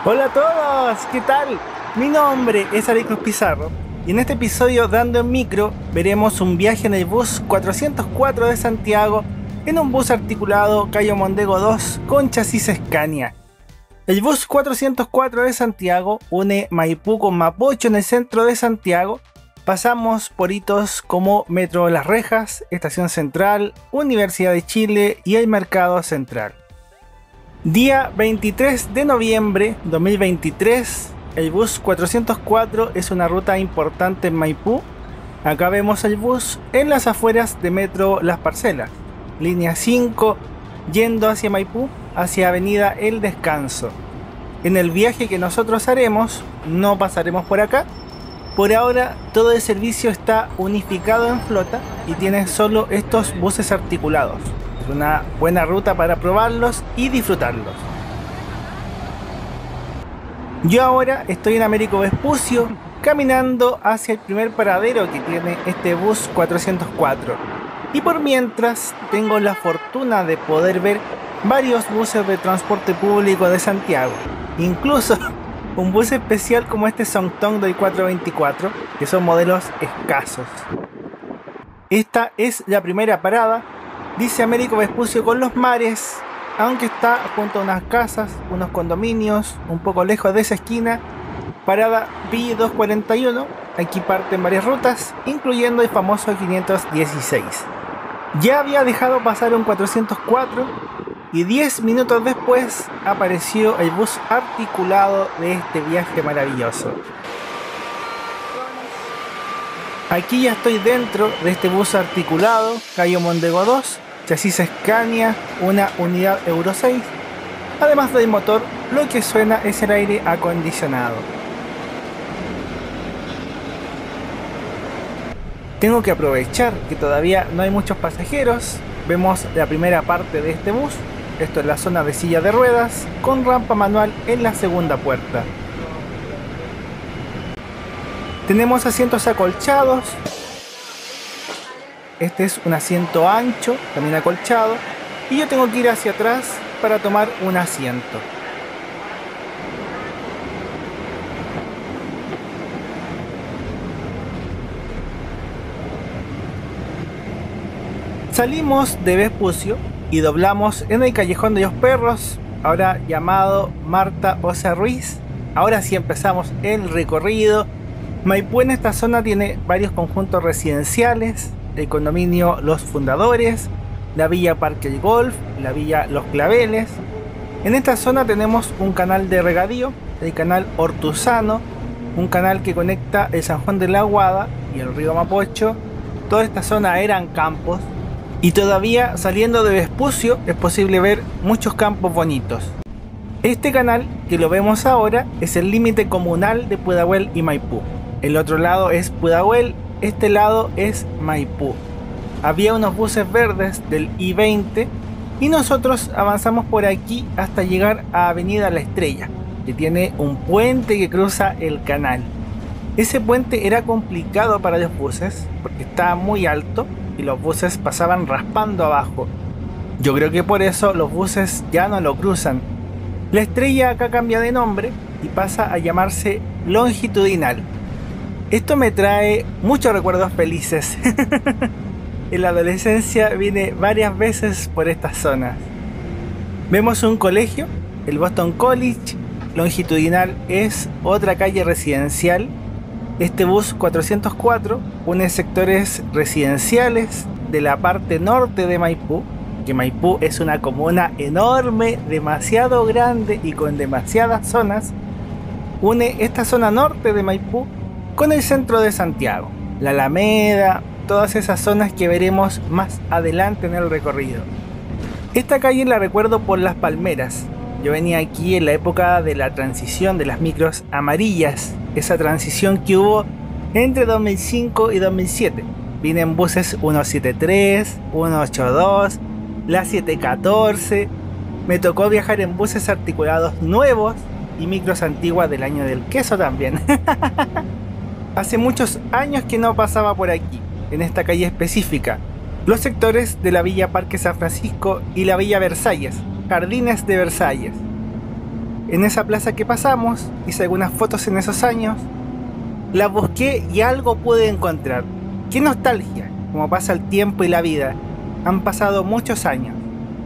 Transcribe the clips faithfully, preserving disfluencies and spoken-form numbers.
Hola a todos, ¿qué tal? Mi nombre es Aricos Pizarro y en este episodio Dando en Micro veremos un viaje en el bus cuatrocientos cuatro de Santiago en un bus articulado Cayo Mondego dos con chasis Scania. El bus cuatrocientos cuatro de Santiago une Maipú con Mapocho en el centro de Santiago. Pasamos por hitos como Metro Las Rejas, Estación Central, Universidad de Chile y el Mercado Central. Día veintitrés de noviembre de dos mil veintitrés, el bus cuatrocientos cuatro es una ruta importante en Maipú. Acá vemos el bus en las afueras de Metro Las Parcelas, línea cinco, yendo hacia Maipú, hacia Avenida El Descanso. En el viaje que nosotros haremos, no pasaremos por acá. Por ahora, todo el servicio está unificado en flota y tiene solo estos buses articulados. Es una buena ruta para probarlos y disfrutarlos. Yo ahora estoy en Américo Vespucio, caminando hacia el primer paradero que tiene este bus cuatrocientos cuatro. Y por mientras tengo la fortuna de poder ver varios buses de transporte público de Santiago. Incluso un bus especial como este Songtong del cuatrocientos veinticuatro, que son modelos escasos. Esta es la primera parada. Dice Américo Vespucio con los mares, aunque está junto a unas casas, unos condominios, un poco lejos de esa esquina. Parada B doscientos cuarenta y uno, aquí parten varias rutas, incluyendo el famoso quinientos dieciséis. Ya había dejado pasar un cuatrocientos cuatro y diez minutos después apareció el bus articulado de este viaje maravilloso. Aquí ya estoy dentro de este bus articulado, Cayo Mondego dos, chasis Scania, una unidad Euro seis. Además del motor, lo que suena es el aire acondicionado. Tengo que aprovechar que todavía no hay muchos pasajeros. Vemos la primera parte de este bus. Esto es la zona de silla de ruedas, con rampa manual en la segunda puerta. Tenemos asientos acolchados. Este es un asiento ancho, también acolchado. Y yo tengo que ir hacia atrás para tomar un asiento. Salimos de Vespucio y doblamos en el Callejón de los Perros, ahora llamado Marta Osa Ruiz. Ahora sí empezamos el recorrido. Maipú en esta zona tiene varios conjuntos residenciales, el condominio Los Fundadores, la Villa Parque El Golf, la Villa Los Claveles. En esta zona tenemos un canal de regadío, el canal Hortuzano, un canal que conecta el San Juan de la Aguada y el río Mapocho. Toda esta zona eran campos y todavía saliendo de Vespucio es posible ver muchos campos bonitos. Este canal que lo vemos ahora es el límite comunal de Pudahuel y Maipú. El otro lado es Pudahuel, este lado es Maipú. Había unos buses verdes del I veinte y nosotros avanzamos por aquí hasta llegar a Avenida La Estrella, que tiene un puente que cruza el canal. Ese puente era complicado para los buses porque estaba muy alto y los buses pasaban raspando abajo. Yo creo que por eso los buses ya no lo cruzan. La Estrella acá cambia de nombre y pasa a llamarse Longitudinal. Esto me trae muchos recuerdos felices. En la adolescencia vine varias veces por estas zonas. Vemos un colegio, el Boston College. Longitudinal es otra calle residencial. Este bus cuatrocientos cuatro une sectores residenciales de la parte norte de Maipú, que Maipú es una comuna enorme, demasiado grande y con demasiadas zonas. Une esta zona norte de Maipú con el centro de Santiago, la Alameda, todas esas zonas que veremos más adelante en el recorrido. Esta calle la recuerdo por las palmeras. Yo venía aquí en la época de la transición de las micros amarillas, esa transición que hubo entre dos mil cinco y dos mil siete. Vine en buses ciento setenta y tres, ciento ochenta y dos, la setecientos catorce. Me tocó viajar en buses articulados nuevos y micros antiguas del año del queso también. Hace muchos años que no pasaba por aquí, en esta calle específica. Los sectores de la Villa Parque San Francisco y la Villa Versalles, Jardines de Versalles. en esa plaza que pasamos, hice algunas fotos en esos años, las busqué y algo pude encontrar. ¡Qué nostalgia! Como pasa el tiempo y la vida. Han pasado muchos años.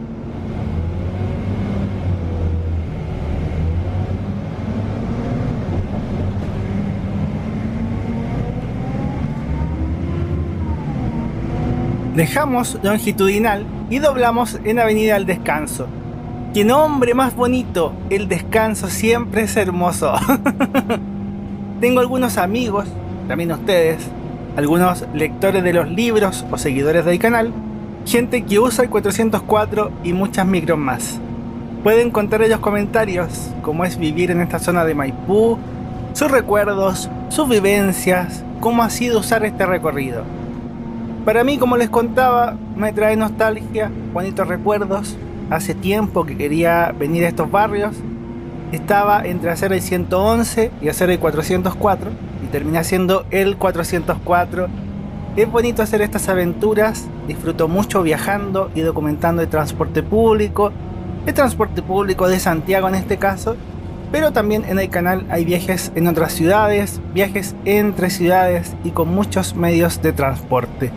Dejamos Longitudinal y doblamos en Avenida El Descanso. ¡Qué nombre más bonito! El Descanso siempre es hermoso. Tengo algunos amigos, también ustedes, algunos lectores de los libros o seguidores del canal, gente que usa el cuatrocientos cuatro y muchas micros más. Pueden contar en los comentarios cómo es vivir en esta zona de Maipú, sus recuerdos, sus vivencias, cómo ha sido usar este recorrido. Para mí, como les contaba, me trae nostalgia, bonitos recuerdos. Hace tiempo que quería venir a estos barrios. Estaba entre hacer el ciento once y hacer el cuatrocientos cuatro y terminé haciendo el cuatrocientos cuatro. Es bonito hacer estas aventuras, disfruto mucho viajando y documentando el transporte público, el transporte público de Santiago en este caso, pero también en el canal hay viajes en otras ciudades, viajes entre ciudades y con muchos medios de transporte.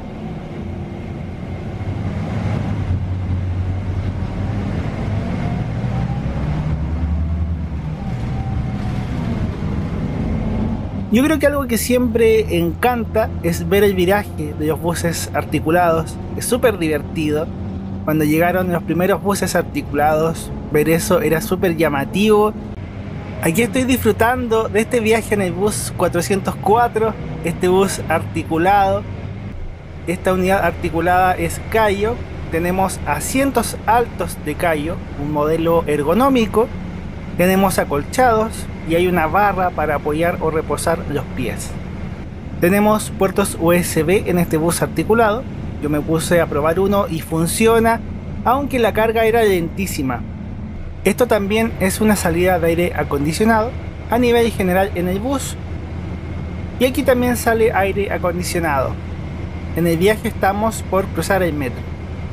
Yo creo que algo que siempre encanta es ver el viraje de los buses articulados. Es súper divertido. Cuando llegaron los primeros buses articulados, ver eso era súper llamativo. Aquí estoy disfrutando de este viaje en el bus cuatrocientos cuatro, este bus articulado. Esta unidad articulada es Cayo. Tenemos asientos altos de Cayo, un modelo ergonómico. Tenemos acolchados y hay una barra para apoyar o reposar los pies. Tenemos puertos U S B en este bus articulado. Yo me puse a probar uno y funciona, aunque la carga era lentísima. Esto también es una salida de aire acondicionado a nivel general en el bus. Y aquí también sale aire acondicionado. En el viaje estamos por cruzar el metro.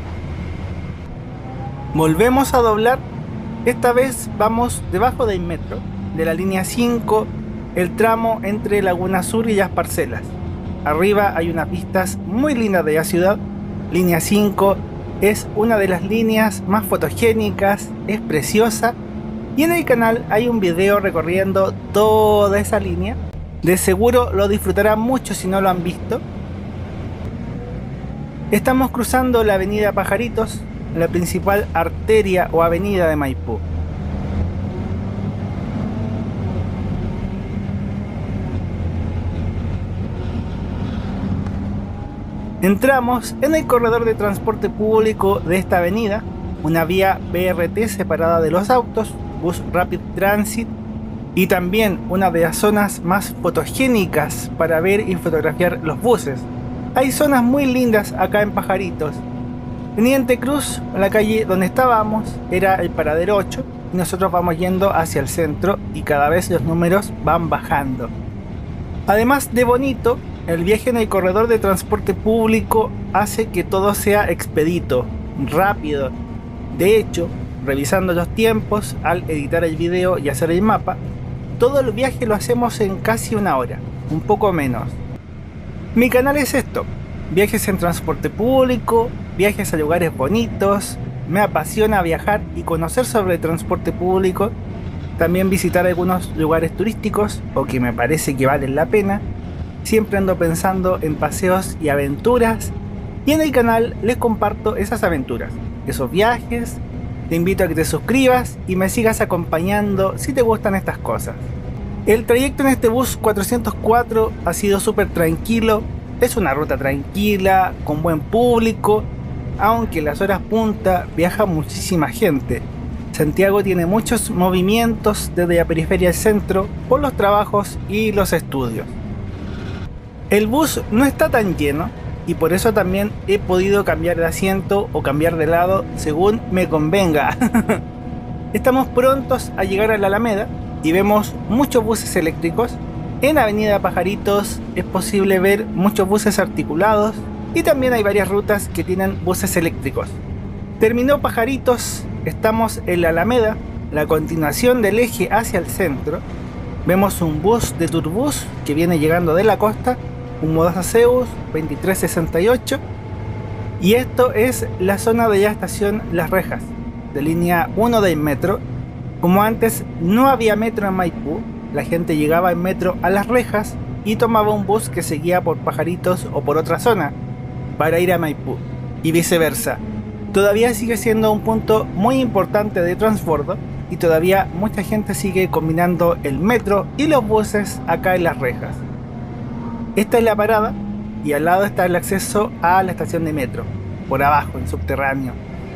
Volvemos a doblar. Esta vez vamos debajo del metro, de la línea cinco, el tramo entre Laguna Sur y Las Parcelas. Arriba hay unas vistas muy lindas de la ciudad. Línea cinco es una de las líneas más fotogénicas, es preciosa. Y en el canal hay un video recorriendo toda esa línea. De seguro lo disfrutarán mucho si no lo han visto. Estamos cruzando la avenida Pajaritos, la principal arteria o avenida de Maipú. Entramos en el corredor de transporte público de esta avenida, una vía B R T separada de los autos, bus Rapid Transit, y también una de las zonas más fotogénicas para ver y fotografiar los buses. Hay zonas muy lindas acá en Pajaritos. Teniente Cruz, la calle donde estábamos, era el paradero ocho y nosotros vamos yendo hacia el centro y cada vez los números van bajando. Además de bonito, el viaje en el corredor de transporte público hace que todo sea expedito, rápido. De hecho, revisando los tiempos al editar el video y hacer el mapa, todo el viaje lo hacemos en casi una hora, un poco menos. Mi canal es esto: viajes en transporte público, viajes a lugares bonitos. Me apasiona viajar y conocer sobre el transporte público, también visitar algunos lugares turísticos o que me parece que valen la pena. Siempre ando pensando en paseos y aventuras, y en el canal les comparto esas aventuras, esos viajes. Te invito a que te suscribas y me sigas acompañando si te gustan estas cosas. El trayecto en este bus cuatrocientos cuatro ha sido súper tranquilo. Es una ruta tranquila, con buen público, aunque en las horas punta viaja muchísima gente. Santiago tiene muchos movimientos desde la periferia al centro por los trabajos y los estudios. El bus no está tan lleno y por eso también he podido cambiar de asiento o cambiar de lado según me convenga. Estamos prontos a llegar a la Alameda y vemos muchos buses eléctricos. En Avenida Pajaritos es posible ver muchos buses articulados y también hay varias rutas que tienen buses eléctricos. Terminó Pajaritos, estamos en la Alameda. la continuación del eje hacia el centro, vemos un bus de Turbus que viene llegando de la costa, un Modaza Zeus veintitrés sesenta y ocho, y esto es la zona de la estación Las Rejas, de línea uno del metro. Como antes no había metro en Maipú, la gente llegaba en metro a Las Rejas y tomaba un bus que seguía por Pajaritos o por otra zona para ir a Maipú, y viceversa. Todavía sigue siendo un punto muy importante de transbordo y todavía mucha gente sigue combinando el metro y los buses acá en Las Rejas. Esta es la parada y al lado está el acceso a la estación de metro, por abajo, en subterráneo.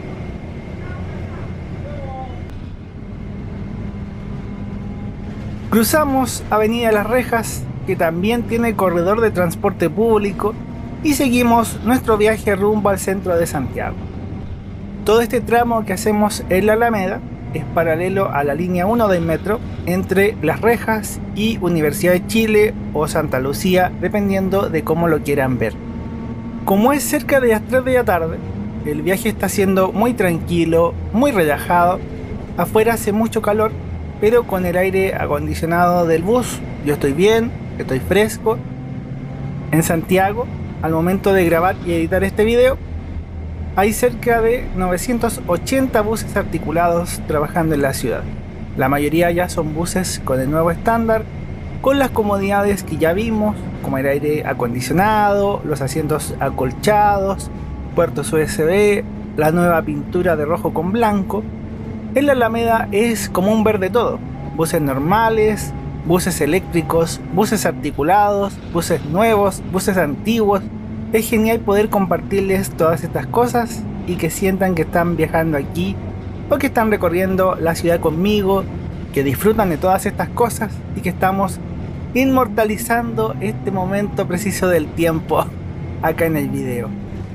Cruzamos Avenida Las Rejas, que también tiene corredor de transporte público, y seguimos nuestro viaje rumbo al centro de Santiago. Todo este tramo que hacemos en la Alameda es paralelo a la línea uno del metro entre Las Rejas y Universidad de Chile o Santa Lucía, dependiendo de cómo lo quieran ver. Como es cerca de las tres de la tarde, el viaje está siendo muy tranquilo, muy relajado. Afuera hace mucho calor, pero con el aire acondicionado del bus yo estoy bien, estoy fresco. En Santiago, al momento de grabar y editar este video, hay cerca de novecientos ochenta buses articulados trabajando en la ciudad. La mayoría ya son buses con el nuevo estándar, con las comodidades que ya vimos, como el aire acondicionado, los asientos acolchados, puertos U S B, la nueva pintura de rojo con blanco. En la Alameda es común ver de todo: buses normales, buses eléctricos, buses articulados, buses nuevos, buses antiguos. Es genial poder compartirles todas estas cosas y que sientan que están viajando aquí o que están recorriendo la ciudad conmigo, que disfrutan de todas estas cosas y que estamos inmortalizando este momento preciso del tiempo acá en el video.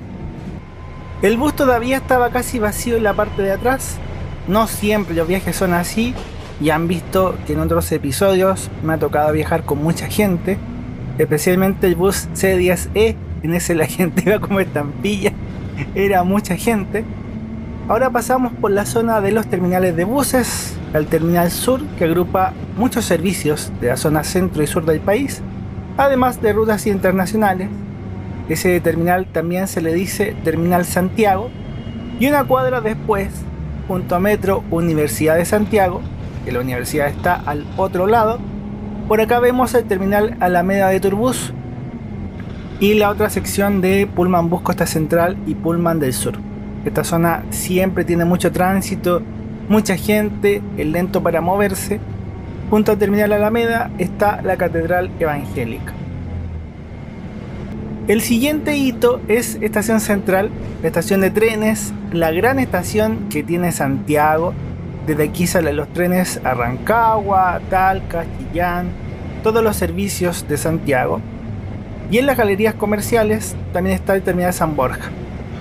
El bus todavía estaba casi vacío en la parte de atrás. No siempre los viajes son así, y han visto que en otros episodios me ha tocado viajar con mucha gente, especialmente el bus C diez E. En ese la gente iba como estampilla, era mucha gente. Ahora pasamos por la zona de los terminales de buses, al terminal sur, que agrupa muchos servicios de la zona centro y sur del país, además de rutas internacionales. Ese terminal también se le dice Terminal Santiago, y una cuadra después, junto a Metro Universidad de Santiago, que la universidad está al otro lado, por acá vemos el terminal Alameda de Turbus y la otra sección de Pullman Bus Costa Central y Pullman del Sur. Esta zona siempre tiene mucho tránsito, mucha gente, es lento para moverse. Junto al terminal Alameda está la Catedral Evangélica. El siguiente hito es Estación Central, la estación de trenes, la gran estación que tiene Santiago. Desde aquí salen los trenes a Rancagua, Talca, Chillán, todos los servicios de Santiago. Y en las galerías comerciales también está el terminal San Borja.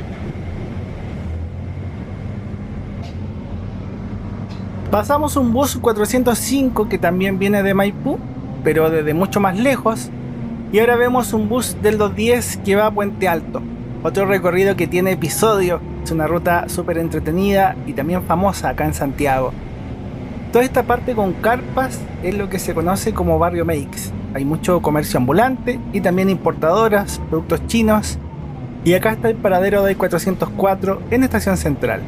Pasamos un bus cuatrocientos cinco que también viene de Maipú, pero desde mucho más lejos. Y ahora vemos un bus del doscientos diez que va a Puente Alto, otro recorrido que tiene episodio. Es una ruta súper entretenida y también famosa acá en Santiago. Toda esta parte con carpas es lo que se conoce como Barrio Meix. Hay mucho comercio ambulante y también importadoras, productos chinos. Y acá está el paradero del cuatrocientos cuatro en Estación Central.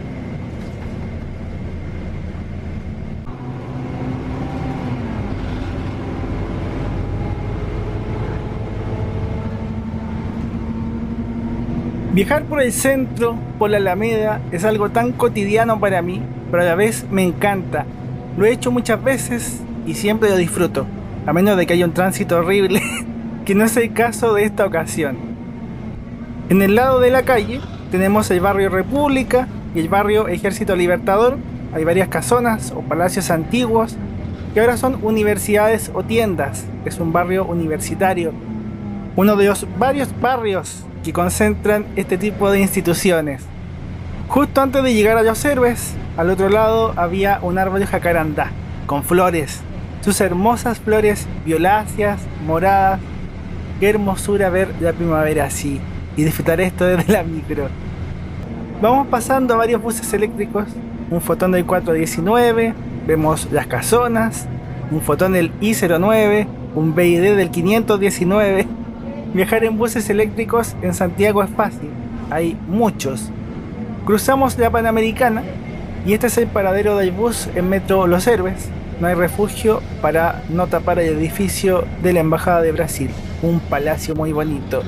Viajar por el centro, por la Alameda, es algo tan cotidiano para mí, pero a la vez me encanta. Lo he hecho muchas veces y siempre lo disfruto, a menos de que haya un tránsito horrible, que no es el caso de esta ocasión. En el lado de la calle tenemos el barrio República y el barrio Ejército Libertador. Hay varias casonas o palacios antiguos que ahora son universidades o tiendas. Es un barrio universitario, uno de los varios barrios que concentran este tipo de instituciones. Justo antes de llegar a Los Héroes, al otro lado había un árbol de jacarandá con flores, sus hermosas flores violáceas, moradas. Qué hermosura ver la primavera así y disfrutar esto desde la micro. Vamos pasando a varios buses eléctricos un fotón del cuatrocientos diecinueve, vemos las casonas, un fotón del I cero nueve, un B I D del quinientos diecinueve. Viajar en buses eléctricos en Santiago es fácil, hay muchos. Cruzamos la Panamericana y este es el paradero del bus en Metro Los Héroes. No hay refugio para no tapar el edificio de la Embajada de Brasil, un palacio muy bonito.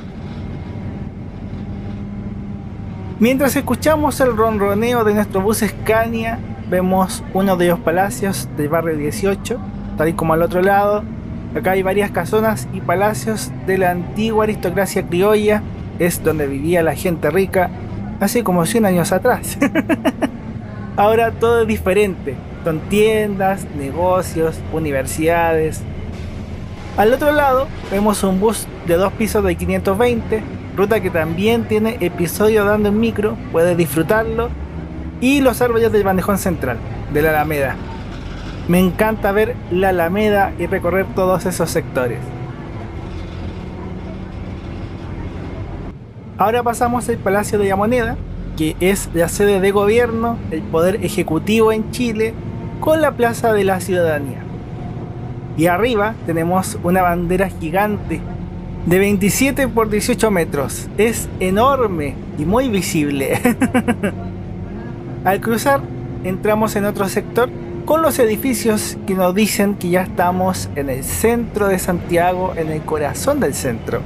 Mientras escuchamos el ronroneo de nuestro bus Scania, vemos uno de los palacios del barrio dieciocho, tal y como al otro lado. Acá hay varias casonas y palacios de la antigua aristocracia criolla, es donde vivía la gente rica hace como cien años atrás. Ahora todo es diferente, son tiendas, negocios, universidades. Al otro lado vemos un bus de dos pisos de quinientos veinte, ruta que también tiene episodio dando en micro, puedes disfrutarlo, y los árboles del bandejón central, de la Alameda. Me encanta ver la Alameda y recorrer todos esos sectores. Ahora pasamos al Palacio de la Moneda, que es la sede de gobierno, el poder ejecutivo en Chile, con la Plaza de la Ciudadanía. Y arriba tenemos una bandera gigante de veintisiete por dieciocho metros. Es enorme y muy visible. Al cruzar, entramos en otro sector con los edificios que nos dicen que ya estamos en el centro de Santiago, en el corazón del centro.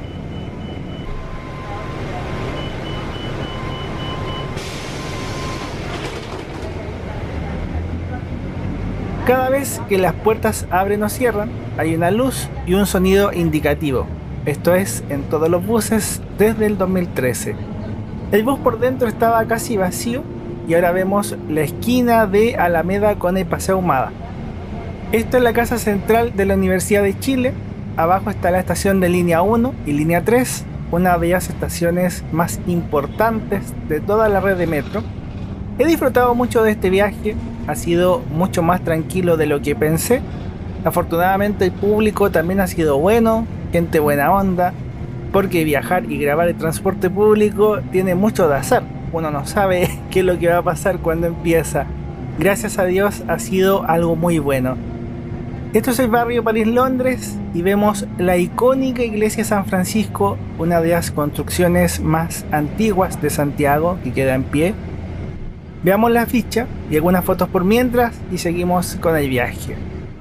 Cada vez que las puertas abren o cierran, hay una luz y un sonido indicativo. Esto es en todos los buses desde el dos mil trece. El bus por dentro estaba casi vacío y ahora vemos la esquina de Alameda con el Paseo Ahumada. Esta es la casa central de la Universidad de Chile. Abajo está la estación de línea uno y línea tres, una de las estaciones más importantes de toda la red de metro. He disfrutado mucho de este viaje, ha sido mucho más tranquilo de lo que pensé. Afortunadamente el público también ha sido bueno, gente buena onda, porque viajar y grabar el transporte público tiene mucho de azar. Uno no sabe qué es lo que va a pasar cuando empieza. Gracias a Dios ha sido algo muy bueno. Esto es el barrio París-Londres y vemos la icónica iglesia de San Francisco, una de las construcciones más antiguas de Santiago que queda en pie. Veamos la ficha y algunas fotos por mientras y seguimos con el viaje.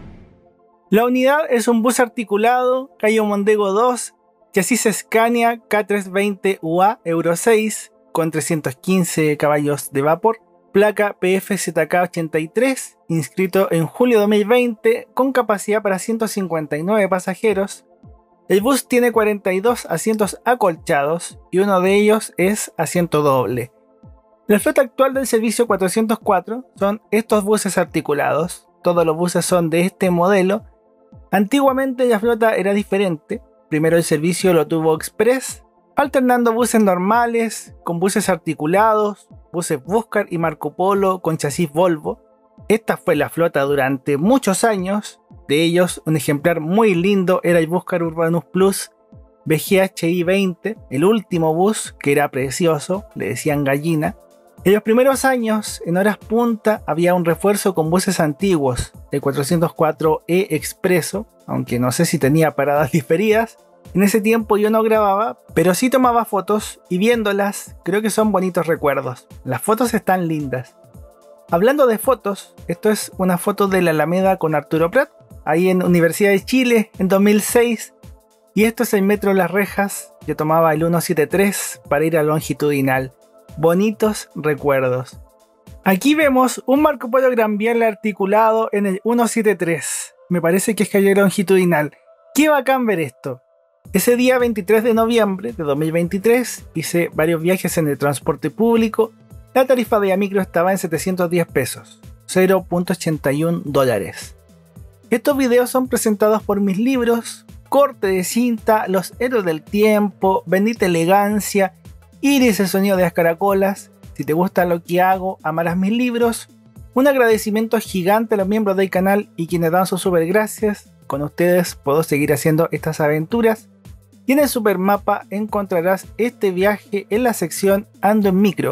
La unidad es un bus articulado Cayo Mondego dos, chasis Scania K trescientos veinte U A Euro seis con trescientos quince caballos de vapor, placa P F Z K ochenta y tres, inscrito en julio de dos mil veinte, con capacidad para ciento cincuenta y nueve pasajeros. El bus tiene cuarenta y dos asientos acolchados y uno de ellos es asiento doble. La flota actual del servicio cuatrocientos cuatro son estos buses articulados. Todos los buses son de este modelo. Antiguamente la flota era diferente. Primero el servicio lo tuvo Express, alternando buses normales con buses articulados, buses Buscar y Marco Polo con chasis Volvo. Esta fue la flota durante muchos años. De ellos, un ejemplar muy lindo era el Buscar Urbanus Plus V G H I veinte, el último bus, que era precioso, le decían gallina. En los primeros años, en horas punta, había un refuerzo con buses antiguos, el cuatrocientos cuatro E Expreso, aunque no sé si tenía paradas diferidas. En ese tiempo yo no grababa, pero sí tomaba fotos y viéndolas creo que son bonitos recuerdos. Las fotos están lindas. Hablando de fotos, esto es una foto de la Alameda con Arturo Prat, ahí en Universidad de Chile en dos mil seis. Y esto es el metro Las Rejas, yo tomaba el ciento setenta y tres para ir a longitudinal. Bonitos recuerdos. Aquí vemos un Marco Polo Gran Viale articulado en el ciento setenta y tres. Me parece que es calle longitudinal. Qué bacán ver esto. Ese día veintitrés de noviembre de dos mil veintitrés hice varios viajes en el transporte público. La tarifa de la micro estaba en setecientos diez pesos, cero punto ochenta y uno dólares. Estos videos son presentados por mis libros Corte de Cinta, Los Héroes del Tiempo, Bendita Elegancia, Iris, el sonido de las caracolas. Si te gusta lo que hago, amarás mis libros. Un agradecimiento gigante a los miembros del canal y quienes dan sus super gracias. Con ustedes puedo seguir haciendo estas aventuras. Y en el super mapa encontrarás este viaje en la sección Ando en Micro,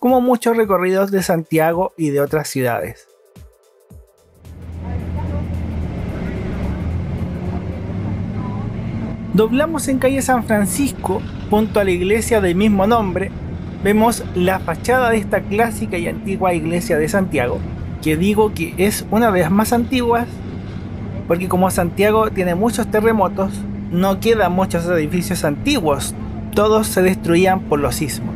como muchos recorridos de Santiago y de otras ciudades. Doblamos en calle San Francisco, junto a la iglesia del mismo nombre, vemos la fachada de esta clásica y antigua iglesia de Santiago, que digo que es una de las más antiguas, porque como Santiago tiene muchos terremotos, no quedan muchos edificios antiguos, todos se destruían por los sismos.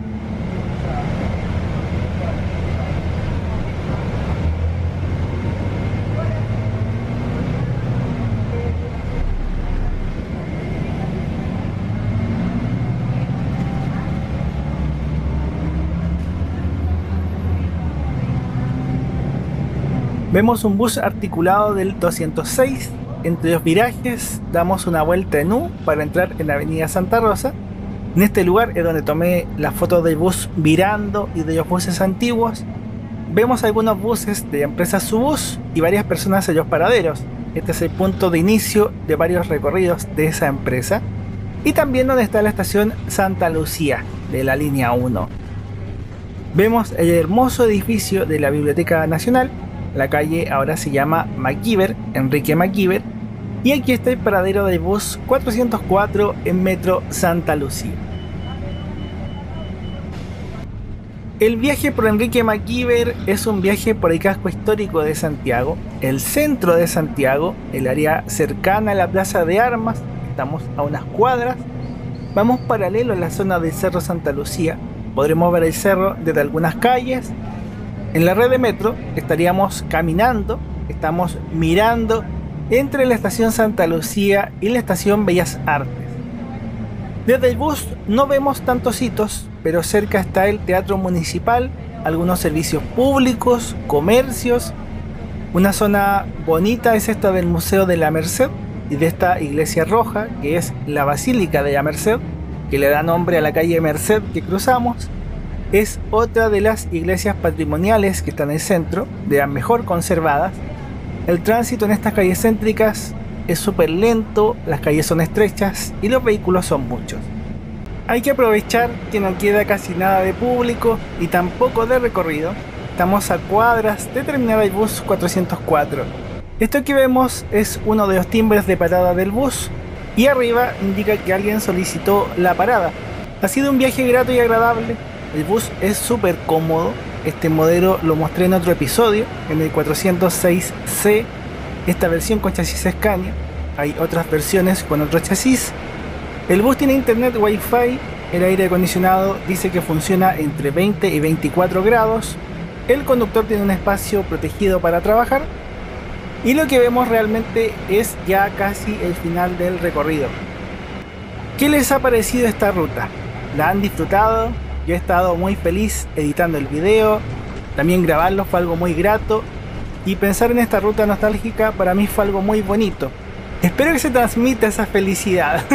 Vemos un bus articulado del doscientos seis, entre los virajes damos una vuelta en U para entrar en la avenida Santa Rosa. En este lugar es donde tomé la foto del bus virando y de los buses antiguos. Vemos algunos buses de la empresa Subus y varias personas en los paraderos. Este es el punto de inicio de varios recorridos de esa empresa. Y también donde está la estación Santa Lucía de la línea uno. Vemos el hermoso edificio de la Biblioteca Nacional. La calle ahora se llama MacIver, Enrique MacIver, y aquí está el paradero del bus cuatrocientos cuatro en Metro Santa Lucía. El viaje por Enrique MacIver es un viaje por el casco histórico de Santiago, el centro de Santiago, el área cercana a la Plaza de Armas, estamos a unas cuadras, vamos paralelo a la zona del Cerro Santa Lucía, podremos ver el cerro desde algunas calles. En la red de metro estaríamos caminando, estamos mirando entre la estación Santa Lucía y la estación Bellas Artes. Desde el bus no vemos tantos hitos, pero cerca está el Teatro Municipal, algunos servicios públicos, comercios. Una zona bonita es esta del Museo de la Merced y de esta iglesia roja, que es la Basílica de la Merced, que le da nombre a la calle Merced que cruzamos. Es otra de las iglesias patrimoniales que está en el centro, de las mejor conservadas. El tránsito en estas calles céntricas es súper lento, las calles son estrechas y los vehículos son muchos. Hay que aprovechar que no queda casi nada de público y tampoco de recorrido. Estamos a cuadras de terminar el bus cuatrocientos cuatro. Esto que vemos es uno de los timbres de parada del bus y arriba indica que alguien solicitó la parada. Ha sido un viaje grato y agradable. El bus es súper cómodo, este modelo lo mostré en otro episodio, en el cuatrocientos seis C, esta versión con chasis Scania, hay otras versiones con otro chasis. El bus tiene internet Wi-Fi, el aire acondicionado dice que funciona entre veinte y veinticuatro grados, el conductor tiene un espacio protegido para trabajar y lo que vemos realmente es ya casi el final del recorrido. ¿Qué les ha parecido esta ruta? ¿La han disfrutado? Yo he estado muy feliz editando el video, también grabarlo fue algo muy grato y pensar en esta ruta nostálgica para mí fue algo muy bonito. Espero que se transmita esa felicidad.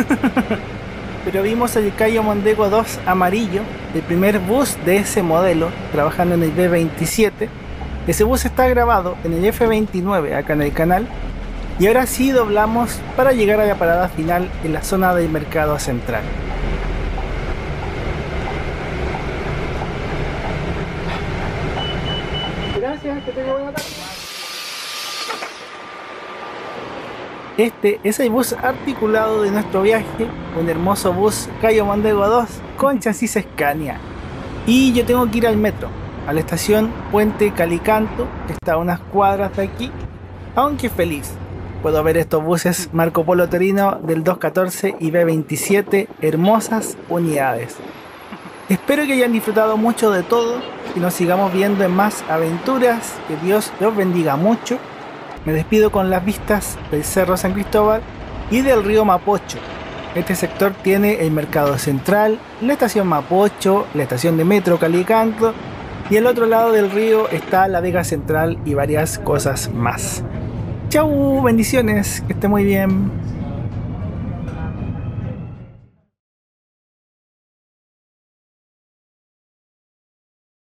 Pero vimos el Cayo Mondego dos amarillo, el primer bus de ese modelo, trabajando en el B veintisiete. Ese bus está grabado en el F veintinueve acá en el canal. Y ahora sí doblamos para llegar a la parada final en la zona del Mercado Central. Gracias, que tenga buena tarde. Este es el bus articulado de nuestro viaje, un hermoso bus Cayo Mondego dos con chasis Scania. Y yo tengo que ir al metro, a la estación Puente Calicanto, que está a unas cuadras de aquí, aunque feliz. Puedo ver estos buses Marco Polo Torino del doscientos catorce y B veintisiete, hermosas unidades. Espero que hayan disfrutado mucho de todo y nos sigamos viendo en más aventuras. Que Dios los bendiga mucho. Me despido con las vistas del Cerro San Cristóbal y del río Mapocho. Este sector tiene el Mercado Central, la estación Mapocho, la estación de metro Calicanto y al otro lado del río está la Vega Central y varias cosas más. Chau, bendiciones, que esté muy bien.